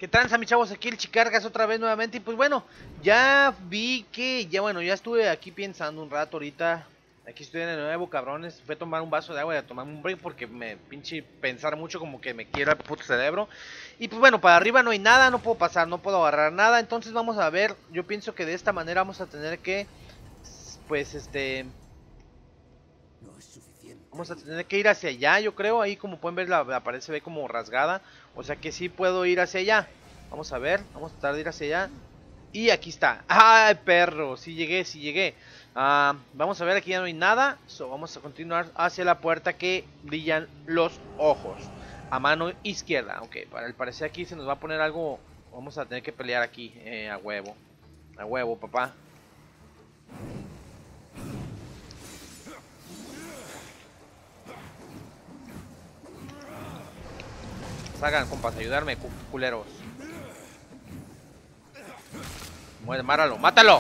¿Qué tranza, mis chavos? Aquí el Chicargas otra vez nuevamente. Y pues bueno, ya vi que, ya estuve aquí pensando un rato ahorita. Aquí estoy de nuevo, cabrones. Fui a tomar un vaso de agua y a tomar un break porque me pinche pensar mucho como que me quiero el puto cerebro. Y pues bueno, para arriba no hay nada, no puedo pasar, no puedo agarrar nada. Entonces vamos a ver, yo pienso que de esta manera vamos a tener que, pues No es suficiente. vamos a tener que ir hacia allá, yo creo. Ahí como pueden ver la pared se ve como rasgada. O sea que sí puedo ir hacia allá. Vamos a ver, vamos a tratar de ir hacia allá. Y aquí está. ¡Ay, perro! Sí llegué, sí llegué. Vamos a ver, aquí ya no hay nada. Vamos a continuar hacia la puerta que brillan los ojos. A mano izquierda. Ok, para el parecer aquí se nos va a poner algo. Vamos a tener que pelear aquí. A huevo. A huevo, papá. Salgan, compas, ayudarme, culeros. Muere, mátalo, mátalo.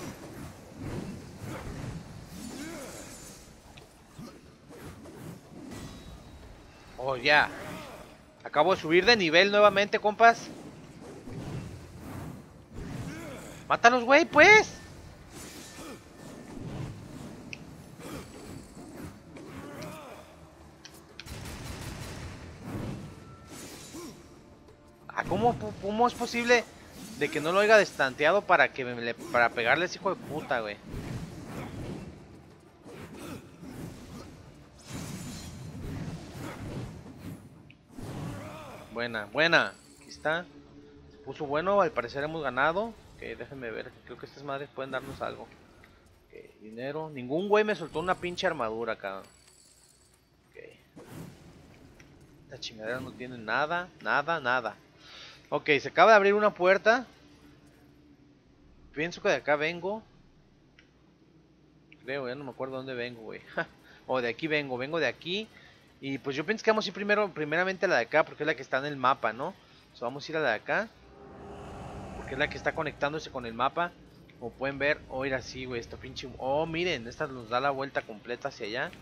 Oh, ya. Acabo de subir de nivel nuevamente, compas. Mátalos, güey, pues. ¿Cómo es posible de que no lo haya destanteado para para pegarle a ese hijo de puta, güey? Buena, buena. Aquí está. Se puso bueno, al parecer hemos ganado. Ok, déjenme ver. Creo que estas madres pueden darnos algo. Ok, dinero. Ningún güey me soltó una pinche armadura, cabrón. Ok. Esta chingadera no tiene nada, nada, nada. Ok, se acaba de abrir una puerta. Pienso que de acá vengo. Creo, ya no me acuerdo dónde vengo, güey. O de aquí vengo de aquí. Y pues yo pienso que vamos a ir primeramente a la de acá, porque es la que está en el mapa, ¿no? Vamos a ir a la de acá, porque es la que está conectándose con el mapa. Como pueden ver, o ir así, güey, esta pinche... Oh, miren, esta nos da la vuelta completa hacia allá.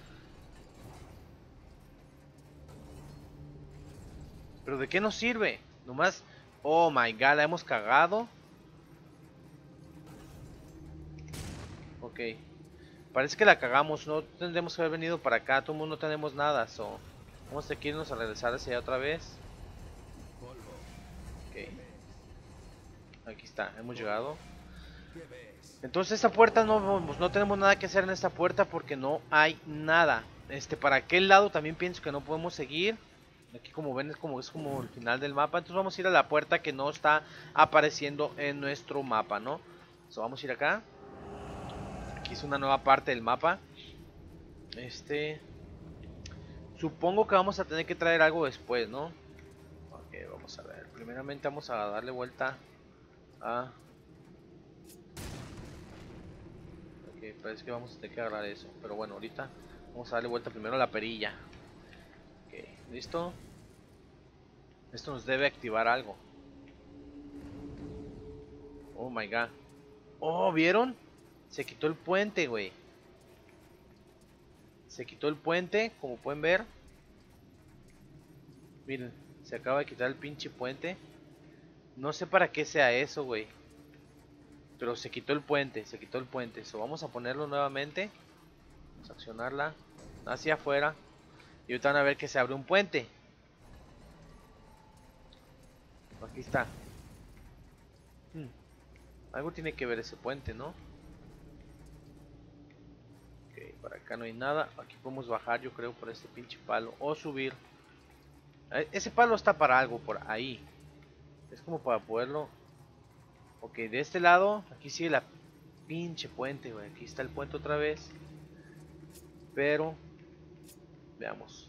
¿Pero de qué nos sirve? Nomás... Oh my god, la hemos cagado. Ok. Parece que la cagamos, no tendremos que haber venido para acá, todo el mundo no tenemos nada, vamos a tener que irnos a regresar hacia allá otra vez. Ok. Aquí está, hemos llegado. Entonces esta puerta no tenemos nada que hacer en esta puerta porque no hay nada. Para aquel lado también pienso que no podemos seguir. Aquí como ven es como el final del mapa. Entonces vamos a ir a la puerta que no está apareciendo en nuestro mapa, ¿no? Vamos a ir acá. Aquí es una nueva parte del mapa. Supongo que vamos a tener que traer algo después, ¿no? Ok, vamos a ver. Primeramente vamos a darle vuelta a... Ok, parece que vamos a tener que agarrar eso. Pero bueno, ahorita vamos a darle vuelta primero a la perilla. Ok, ¿listo? Esto nos debe activar algo. Oh my god. Oh, ¿vieron? Se quitó el puente, güey. Se quitó el puente, como pueden ver. Miren, se acaba de quitar el pinche puente. No sé para qué sea eso, güey. Pero se quitó el puente, se quitó el puente. Vamos a ponerlo nuevamente. Vamos a accionarla hacia afuera. Y ahorita van a ver que se abre un puente. Aquí está. Algo tiene que ver ese puente, ¿no? Ok, por acá no hay nada. Aquí podemos bajar, yo creo, por este pinche palo. O subir. Ese palo está para algo por ahí. Es como para poderlo... Ok, de este lado, aquí sigue la pinche puente, güey. Aquí está el puente otra vez. Pero... Veamos.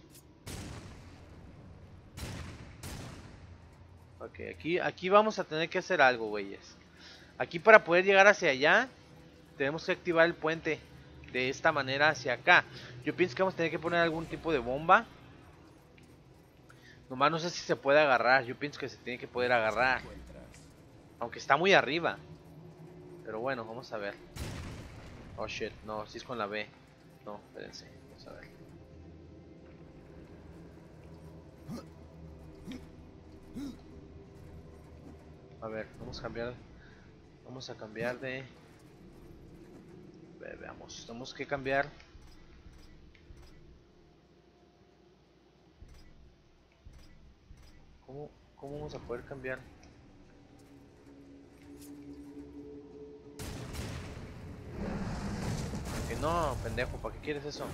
Ok, aquí vamos a tener que hacer algo, güeyes. Aquí para poder llegar hacia allá, tenemos que activar el puente de esta manera hacia acá. Yo pienso que vamos a tener que poner algún tipo de bomba. Nomás no sé si se puede agarrar. Yo pienso que se tiene que poder agarrar. Aunque está muy arriba. Pero bueno, vamos a ver. Oh shit, no, si es con la B. No, espérense, vamos a ver. A ver, vamos a cambiar. Vamos a cambiar de... Veamos, tenemos que cambiar. ¿Cómo vamos a poder cambiar? Que no, pendejo, ¿para qué quieres eso?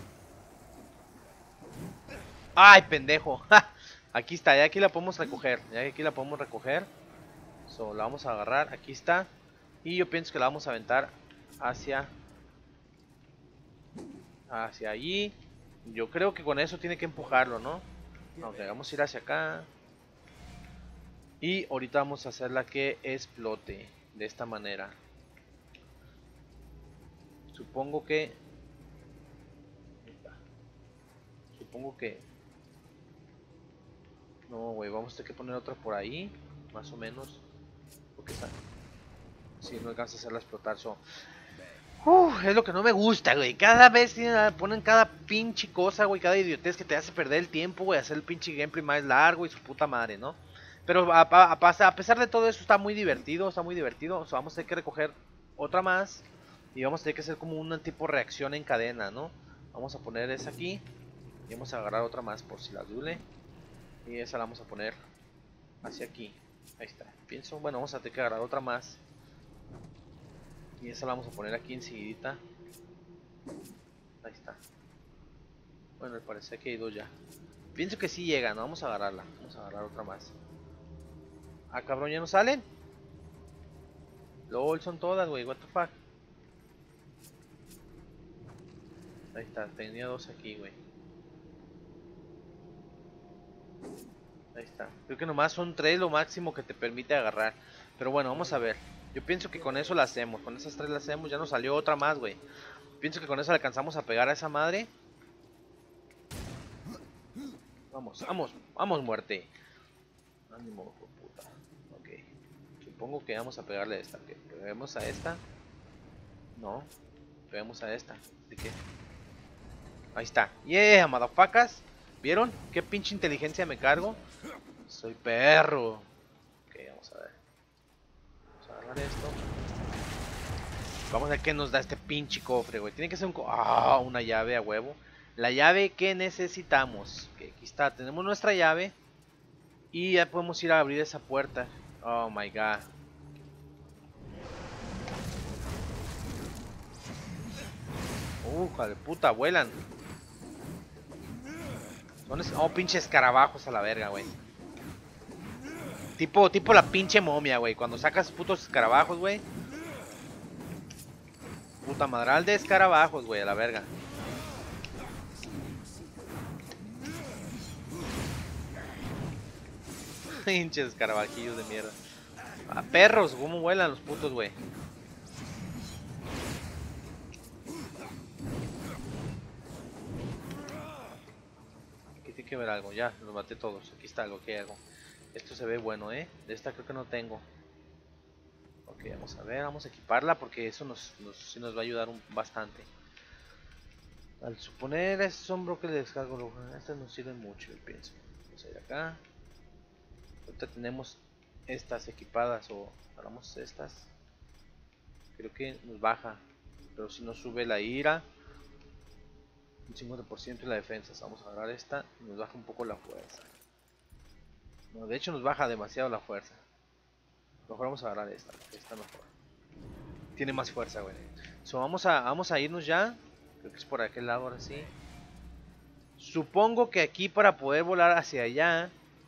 ¡Ay, pendejo! ¡Ja! Aquí está, ya aquí la podemos recoger. Ya aquí la podemos recoger. So, la vamos a agarrar, aquí está. Y yo pienso que la vamos a aventar hacia allí. Yo creo que con eso tiene que empujarlo, ¿no? Ok, vamos a ir hacia acá. Y ahorita vamos a hacerla que explote de esta manera. Supongo que... No, güey, vamos a tener que poner otra por ahí. Más o menos. Porque está... Si no alcanza a hacerla explotar. Es lo que no me gusta, güey. Cada vez ponen cada pinche cosa, güey. Cada idiotez que te hace perder el tiempo, güey. Hacer el pinche gameplay más largo y su puta madre, ¿no? Pero a pesar de todo eso está muy divertido. Está muy divertido. O sea, vamos a tener que recoger otra más. Y vamos a tener que hacer como un tipo de reacción en cadena, ¿no? Vamos a poner esa aquí. Y vamos a agarrar otra más por si la duele. Y esa la vamos a poner hacia aquí. Ahí está. Pienso, bueno, vamos a tener que agarrar otra más. Y esa la vamos a poner aquí enseguidita. Ahí está. Bueno, me parece que hay dos ya. Pienso que sí llega, ¿no? Vamos a agarrarla. Vamos a agarrar otra más. Ah, cabrón, ¿ya no salen? LOL, son todas, güey. What the fuck. Ahí está, tenía dos aquí, güey. Ahí está. Creo que nomás son tres lo máximo que te permite agarrar. Pero bueno, vamos a ver. Yo pienso que con eso la hacemos. Con esas tres la hacemos. Ya nos salió otra más, güey. Pienso que con eso le alcanzamos a pegar a esa madre. Vamos, vamos, vamos, muerte. Ánimo, puta. Ok. Supongo que vamos a pegarle a esta. Que peguemos a esta. No. Peguemos a esta. Así que... Ahí está. Yeah, motherfuckers. ¿Vieron? ¿Qué pinche inteligencia me cargo? Soy perro. Ok, vamos a ver. Vamos a agarrar esto. Vamos a ver qué nos da este pinche cofre, güey. Tiene que ser una llave a huevo. La llave que necesitamos. Okay, aquí está, tenemos nuestra llave. Y ya podemos ir a abrir esa puerta. Oh my god. Joder, puta, vuelan. Pinches escarabajos a la verga, güey. Tipo la pinche momia, güey. Cuando sacas putos escarabajos, güey. Puta madral de escarabajos, güey, a la verga. Pinches escarabajillos de mierda. Ah, perros, cómo vuelan los putos, güey. Aquí tiene que ver algo, ya, los maté todos. Aquí está algo, aquí hay algo. Esto se ve bueno, De esta creo que no tengo. Ok, vamos a ver, vamos a equiparla porque eso sí nos va a ayudar bastante. Al suponer, estos son bloques de descargo. Estas nos sirven mucho, yo pienso. Vamos a ir acá. Ahorita tenemos estas equipadas o agarramos estas. Creo que nos baja, pero si nos sube la ira un 50% y la defensa. Vamos a agarrar esta y nos baja un poco la fuerza. No, de hecho nos baja demasiado la fuerza. Mejor vamos a agarrar esta, porque esta mejor. Tiene más fuerza, güey. So, vamos a irnos ya. Creo que es por aquel lado ahora sí. Supongo que aquí para poder volar hacia allá.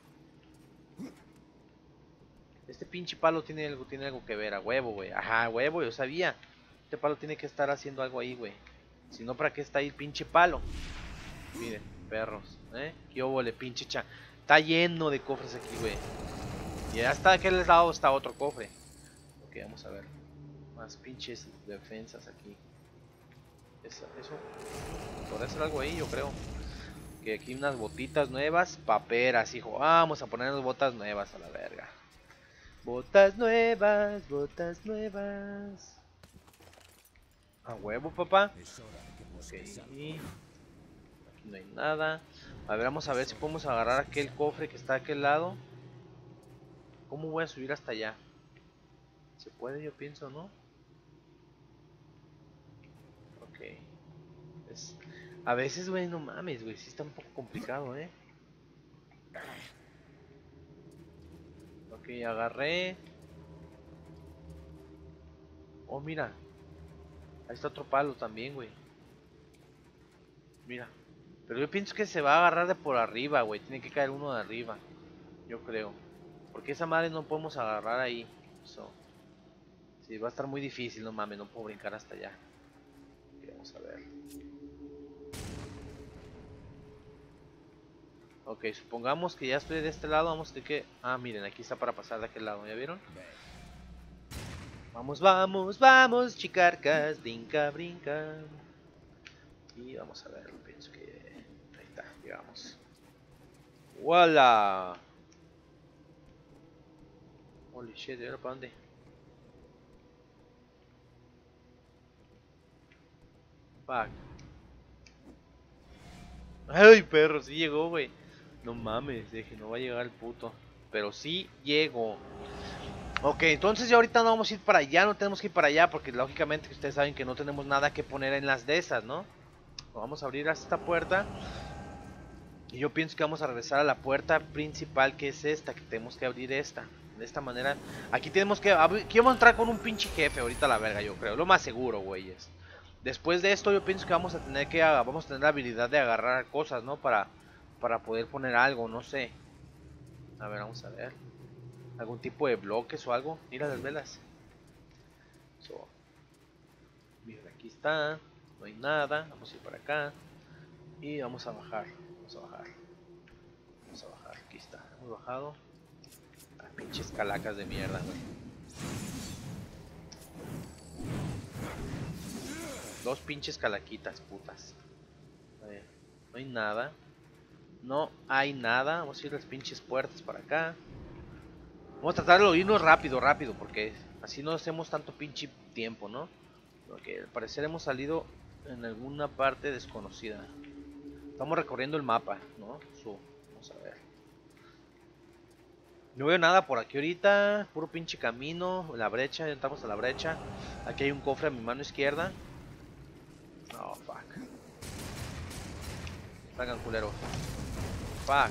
Este pinche palo tiene algo que ver, a huevo, güey. Ajá, huevo, yo sabía. Este palo tiene que estar haciendo algo ahí, güey. Si no, ¿para qué está ahí el pinche palo? Miren, perros, ¿Qué óvole, pinche Está lleno de cofres aquí, güey. Y hasta aquel lado está otro cofre. Ok, vamos a ver. Más pinches defensas aquí. Eso. Podría hacer algo ahí, yo creo. Que aquí unas botitas nuevas. Paperas, hijo. Vamos a ponernos botas nuevas a la verga. Botas nuevas, botas nuevas. A huevo, papá. Ok. Aquí no hay nada. A ver, vamos a ver si podemos agarrar aquel cofre que está a aquel lado. ¿Cómo voy a subir hasta allá? Se puede, yo pienso, ¿no? Ok. Es... A veces, güey, no mames, güey. Sí está un poco complicado, ¿eh? Ok, agarré. Oh, mira. Ahí está otro palo también, güey. Mira. Pero yo pienso que se va a agarrar de por arriba, güey. Tiene que caer uno de arriba. Yo creo. Porque esa madre no podemos agarrar ahí. So. Sí, va a estar muy difícil, no mames. No puedo brincar hasta allá. Ok, vamos a ver. Ok, supongamos que ya estoy de este lado. Vamos a tener que... Ah, miren, aquí está para pasar de aquel lado. ¿Ya vieron? Vamos, vamos, vamos, chicarcas. Brinca, brinca. Y vamos a ver. Pienso que... Ahí está, llegamos. ¡Wala! Holy shit, ¿y ahora para dónde? Fuck. Ay, perro, sí llegó, güey. No mames, dije, no va a llegar el puto. Pero sí llegó. Ok, entonces ya ahorita no vamos a ir para allá, no tenemos que ir para allá porque lógicamente ustedes saben que no tenemos nada que poner en las de esas, ¿no? Vamos a abrir esta puerta. Y yo pienso que vamos a regresar a la puerta principal, que es esta, que tenemos que abrir esta. De esta manera. Aquí tenemos que abrir, aquí vamos a entrar con un pinche jefe ahorita a la verga, yo creo. Lo más seguro, güeyes. Después de esto yo pienso que vamos a tener la habilidad de agarrar cosas, ¿no? Para poder poner algo, no sé. A ver, vamos a ver. Algún tipo de bloques o algo. Mira las velas. So, mira, aquí está. No hay nada. Vamos a ir para acá. Y vamos a bajar. Vamos a bajar. Vamos a bajar. Aquí está. Hemos bajado. Ah, pinches calacas de mierda, güey. Dos pinches calaquitas, putas. A ver, no hay nada. No hay nada. Vamos a ir las pinches puertas para acá. Vamos a tratar de irnos rápido, rápido, porque así no hacemos tanto pinche tiempo, ¿no? Porque al parecer hemos salido en alguna parte desconocida. Estamos recorriendo el mapa, ¿no? Vamos a ver. No veo nada por aquí ahorita. Puro pinche camino. La brecha, ya entramos a la brecha. Aquí hay un cofre a mi mano izquierda. Oh, fuck. Salgan, culero. Fuck.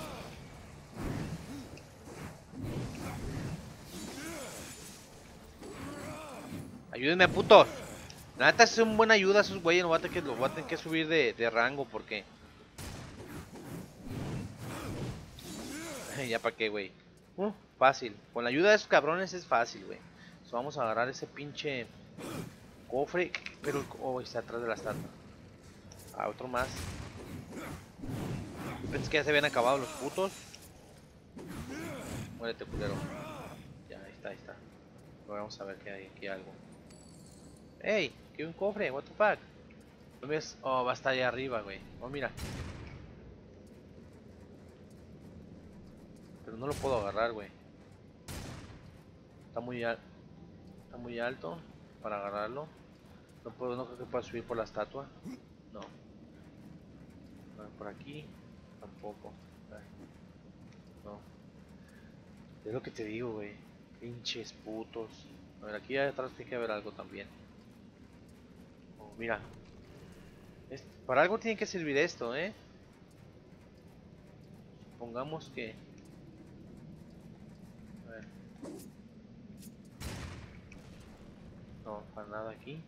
Ayúdenme, putos. La neta es una buena ayuda a esos güeyes. No voy a tener que subir de rango porque... Ya para qué, güey. Fácil. Con la ayuda de esos cabrones es fácil, güey. Vamos a agarrar ese pinche cofre. Pero... Oh, está atrás de la estatua. Ah, otro más. Yo pensé que ya se habían acabado los putos. Muérete, culero. Ya, ahí está, ahí está. Ahora vamos a ver qué hay aquí algo. ¡Ey! ¿Qué hay un cofre? ¿What the fuck? ¿No ves? Oh, va a estar allá arriba, güey. Oh, mira. Pero no lo puedo agarrar, güey. Está está muy alto para agarrarlo. No puedo, no creo que pueda subir por la estatua. No. A ver, por aquí. Tampoco. No. Es lo que te digo, güey. Pinches putos. A ver, aquí atrás tiene que haber algo también. Oh, mira. Para algo tiene que servir esto, ¿eh? Supongamos que... A ver. No, para nada aquí.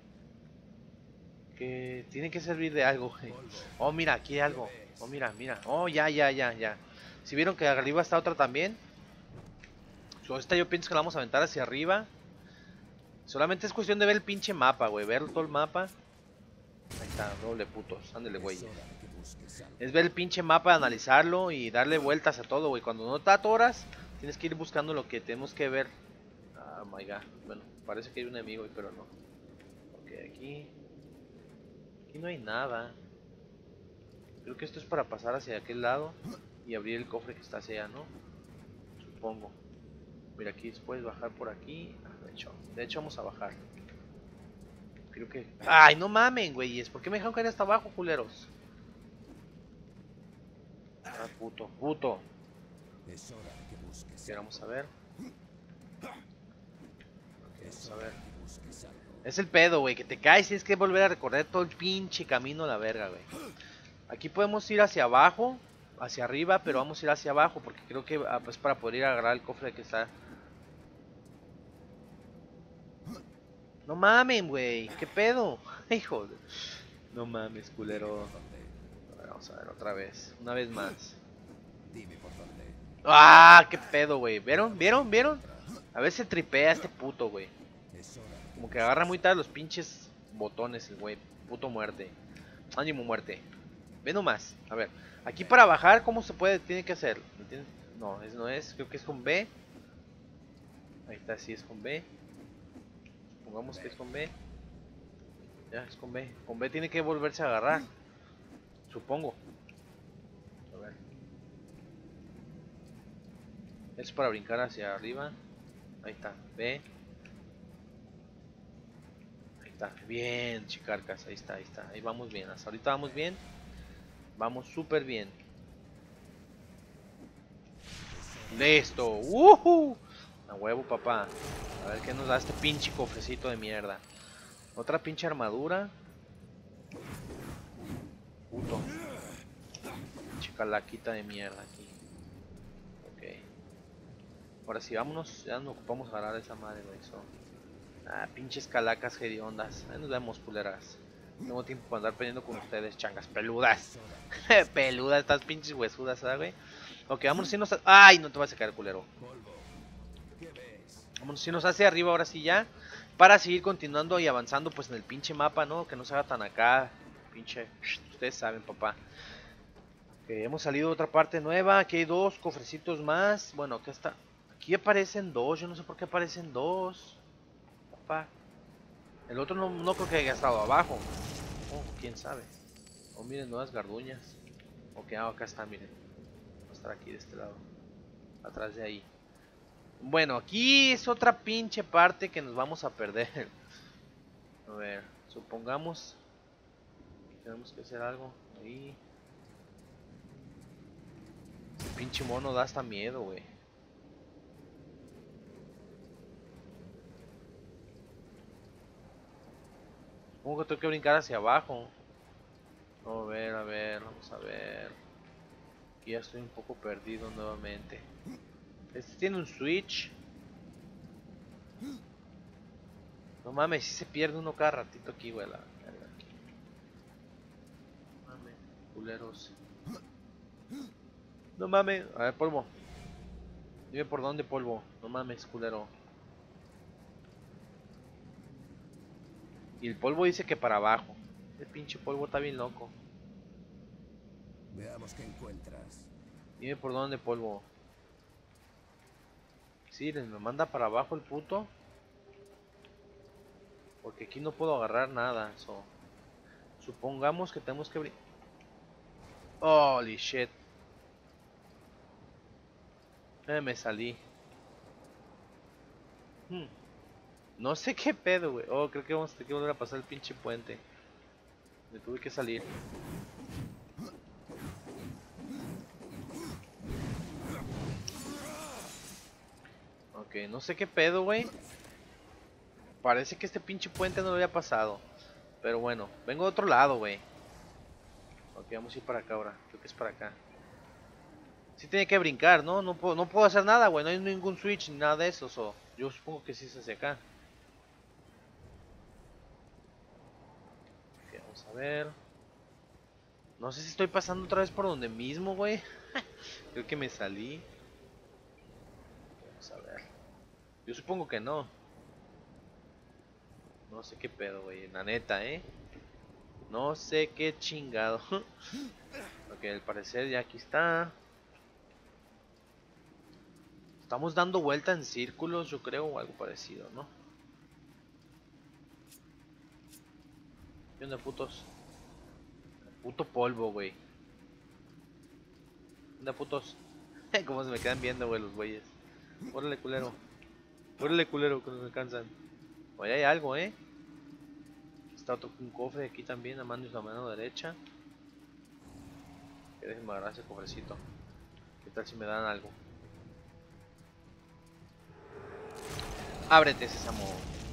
Que tiene que servir de algo, güey. Oh, mira, aquí hay algo. Oh, mira, mira. Oh, ya, ya, ya, ya. ¿Si vieron que arriba está otra también? Esta yo pienso que la vamos a aventar hacia arriba. Solamente es cuestión de ver el pinche mapa, güey. Ver todo el mapa. Ahí está, doble putos. Ándale, güey. Es ver el pinche mapa, analizarlo y darle vueltas a todo, güey. Cuando no te atoras, tienes que ir buscando lo que tenemos que ver. Oh my god. Bueno, parece que hay un enemigo, pero no. Ok, aquí. Aquí no hay nada. Creo que esto es para pasar hacia aquel lado y abrir el cofre que está hacia allá, ¿no? Supongo. Mira, aquí puedes bajar por aquí. De hecho vamos a bajar. Creo que... ¡Ay, no mamen, güeyes! ¿Por qué me dejaron caer hasta abajo, culeros? Ah, puto, puto. Ok, vamos a ver. Ok, Vamos a ver. Es el pedo, güey, que te caes y tienes que volver a recorrer todo el pinche camino a la verga, güey. Aquí podemos ir hacia abajo, hacia arriba, pero vamos a ir hacia abajo porque creo que pues para poder ir a agarrar el cofre que está. No mames, güey, ¿qué pedo? Hijo de... No mames, culero. A ver, vamos a ver otra vez, una vez más. ¡Ah! ¿Qué pedo, güey? ¿Vieron? ¿Vieron? ¿Vieron? A veces tripea este puto, güey. Como que agarra muy tarde los pinches botones el güey. Puto muerte. Ánimo muerte. Ve nomás. A ver. Aquí para bajar, ¿cómo se puede? Tiene que hacer. No, no es. Creo que es con B. Ahí está, sí es con B. Supongamos que es con B. Ya, es con B. Con B tiene que volverse a agarrar. Supongo. A ver. Es para brincar hacia arriba. Ahí está. B. Ahí está. Bien, chicarcas. Ahí está, ahí está. Ahí vamos bien. Hasta ahorita vamos bien. Vamos súper bien. Listo. A huevo, papá. A ver qué nos da este pinche cofrecito de mierda. Otra pinche armadura. Puto. Pinche calaquita de mierda aquí. Ok. Ahora sí, vámonos. Ya nos ocupamos a agarrar esa madre, güey. Pinches calacas hediondas. Ahí nos vemos, culeras. No tengo tiempo para andar peleando con ustedes, changas peludas. Peludas, estas pinches huesudas, ¿sabes, güey? Ok, vámonos si nos... ¡Ay! No te vas a caer, culero. Vámonos si nos hace arriba ahora sí ya. Para seguir continuando y avanzando pues en el pinche mapa, ¿no? Que no se haga tan acá. Pinche... Ustedes saben, papá. Ok, hemos salido de otra parte nueva. Aquí hay dos cofrecitos más. Bueno, acá está. Aquí aparecen dos. Yo no sé por qué aparecen dos. Papá. El otro no creo que haya estado abajo. Oh, quién sabe. Oh, miren, nuevas garduñas. Ok, acá está, miren. Va a estar aquí de este lado. Atrás de ahí. Bueno, aquí es otra pinche parte que nos vamos a perder. A ver, supongamos que tenemos que hacer algo ahí. El pinche mono da hasta miedo, güey. Supongo que tengo que brincar hacia abajo. A ver, vamos a ver. Aquí ya estoy un poco perdido nuevamente. Este tiene un switch. No mames, si se pierde uno cada ratito aquí, güey. No mames, culeros. No mames. A ver, polvo. Dime por dónde, polvo. No mames, culero. Y el polvo dice que para abajo. El pinche polvo está bien loco. Veamos qué encuentras. Dime por dónde, polvo. Sí, me manda para abajo el puto. Porque aquí no puedo agarrar nada. Supongamos que tenemos que abrir. Holy shit. Me salí. No sé qué pedo, güey. Oh, creo que vamos a tener que volver a pasar el pinche puente. Me tuve que salir. Ok, no sé qué pedo, güey. Parece que este pinche puente no lo había pasado. Pero bueno, vengo de otro lado, güey. Ok, vamos a ir para acá ahora. Creo que es para acá. Sí tiene que brincar, ¿no? No puedo hacer nada, güey. No hay ningún switch ni nada de eso. Yo supongo que sí es hacia acá. Ok, vamos a ver. No sé si estoy pasando otra vez por donde mismo, güey. Creo que me salí. Vamos a ver. Yo supongo que no. No sé qué pedo, güey. La neta, No sé qué chingado. Ok, al parecer ya aquí está. Estamos dando vuelta en círculos, yo creo, o algo parecido, ¿no? ¿Qué onda, putos? Puto polvo, güey. ¿Qué onda, putos? Cómo se me quedan viendo, güey, los güeyes. Órale, culero. Órale, culero, que nos alcanzan. Oye, hay algo, Está un cofre aquí también, a mano derecha. Que déjenme agarrar ese cofrecito. ¿Qué tal si me dan algo? Ábrete, Sésamo.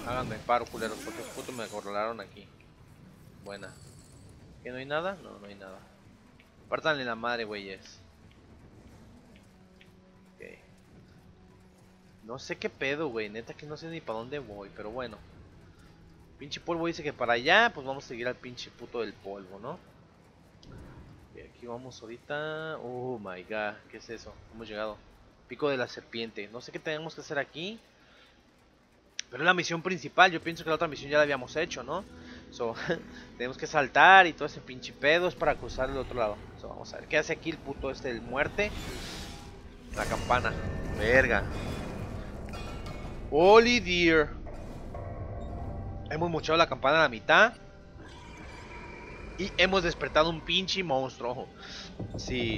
Háganme paro, culeros, porque puto me acorralaron aquí. Buena. ¿Que no hay nada? No, no hay nada. Pártanle la madre, güeyes. Ok. No sé qué pedo, güey. Neta que no sé ni para dónde voy, pero bueno. Pinche polvo dice que para allá, pues vamos a seguir al pinche puto del polvo, ¿no? Y aquí vamos ahorita. Oh my god, ¿qué es eso? Hemos llegado. Pico de la serpiente. No sé qué tenemos que hacer aquí. Pero es la misión principal. Yo pienso que la otra misión ya la habíamos hecho, ¿no? So, tenemos que saltar y todo ese pinche pedo es para cruzar el otro lado. So, vamos a ver. ¿Qué hace aquí el puto este del muerte? La campana. Verga. Holy dear. Hemos mochado la campana a la mitad. Y hemos despertado un pinche monstruo. Sí.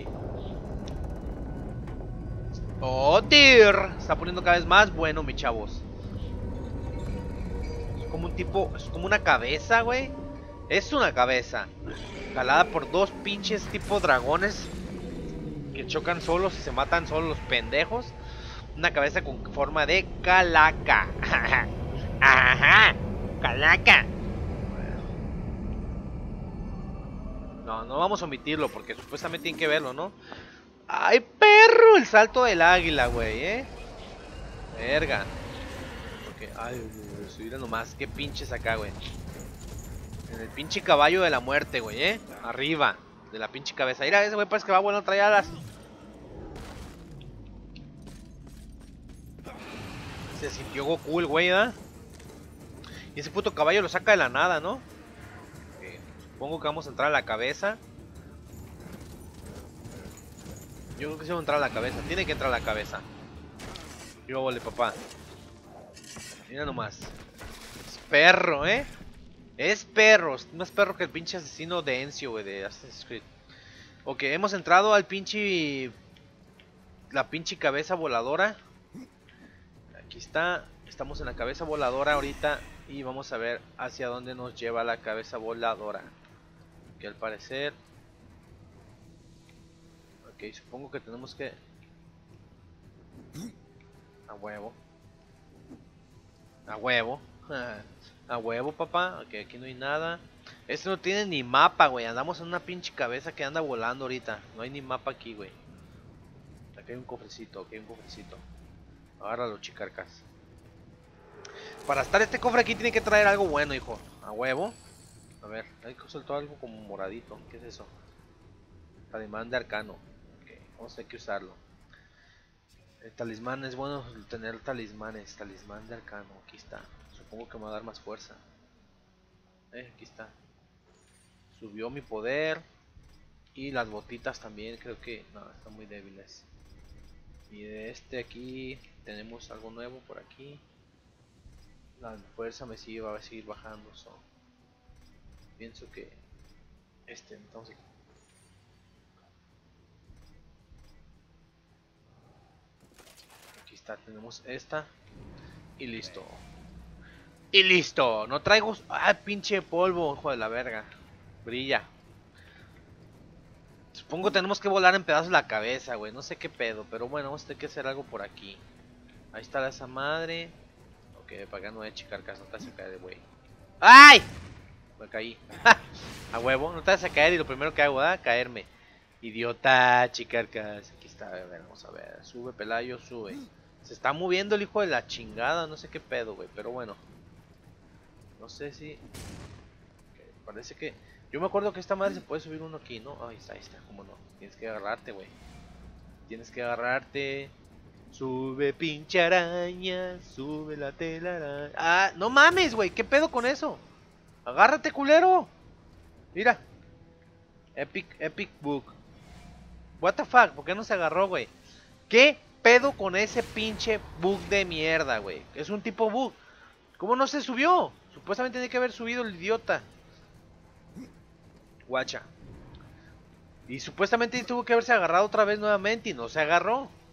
Oh dear. Está poniendo cada vez más bueno, mis chavos. Es como un tipo. Es como una cabeza, güey. Es una cabeza. Jalada por dos pinches tipo dragones. Que chocan solos y se matan solos los pendejos. Una cabeza con forma de calaca. Ajá. Calaca. No, no vamos a omitirlo porque supuestamente tienen que verlo, ¿no? ¡Ay, perro! El salto del águila, güey, Verga. Porque, ay, güey, subir nomás. Qué pinches acá, güey. En el pinche caballo de la muerte, güey, Arriba de la pinche cabeza. Mira, ese güey parece que va bueno, trae alas. Se sintió Goku el güey, Y ese puto caballo lo saca de la nada, ¿no? Supongo que vamos a entrar a la cabeza. Yo creo que sí va a entrar a la cabeza. Tiene que entrar a la cabeza. Yo vole, papá. Mira nomás. Es perro, Es perro. Es más perro que el pinche asesino de Ezio, güey, de Assassin's Creed. Ok, hemos entrado al pinche... La pinche cabeza voladora. Aquí está. Estamos en la cabeza voladora ahorita. Y vamos a ver hacia dónde nos lleva la cabeza voladora. Que al parecer... Ok, supongo que tenemos que... A huevo. A huevo. A huevo, papá. Ok, aquí no hay nada. Este no tiene ni mapa, güey. Andamos en una pinche cabeza que anda volando ahorita. No hay ni mapa aquí, güey. Aquí hay un cofrecito, aquí hay un cofrecito. Agárralo, chicarcas. Para estar este cofre aquí tiene que traer algo bueno, hijo. A huevo. A ver, hay que soltar algo como moradito. ¿Qué es eso? Talismán de arcano. Ok, vamos a tener que usarlo. El talismán, es bueno tener talismanes. Talismán de arcano, aquí está. Supongo que me va a dar más fuerza. Aquí está. Subió mi poder. Y las botitas también, creo que... No, están muy débiles. Y de este aquí tenemos algo nuevo por aquí. La fuerza me sigue, va a seguir bajando. So. Pienso que entonces. Aquí está, tenemos esta. Y listo. Y listo. No traigo... Ah, pinche polvo, hijo de la verga. Brilla. Supongo que tenemos que volar en pedazos la cabeza, güey. No sé qué pedo, pero bueno, vamos a tener que hacer algo por aquí. Ahí está esa madre. Ok, para acá no voy a checar caso, no te vas a caer, güey. ¡Ay! Me caí. A huevo, no te vas a caer y lo primero que hago, caerme. Idiota, chicarcas. Aquí está, a ver, vamos a ver. Sube, Pelayo, sube. Se está moviendo el hijo de la chingada, no sé qué pedo, güey, pero bueno. No sé si... Okay, parece que... Yo me acuerdo que esta madre se puede subir uno aquí, ¿no? Ahí está, cómo no. Tienes que agarrarte, güey. Tienes que agarrarte. Sube, pinche araña. Sube la telaraña. Ah, no mames, güey. ¿Qué pedo con eso? Agárrate, culero. Mira. Epic Book. What the fuck, ¿por qué no se agarró, güey? ¿Qué pedo con ese pinche bug de mierda, güey? Es un tipo bug. ¿Cómo no se subió? Supuestamente tiene que haber subido el idiota. Guacha. Y supuestamente tuvo que haberse agarrado otra vez nuevamente y no se agarró.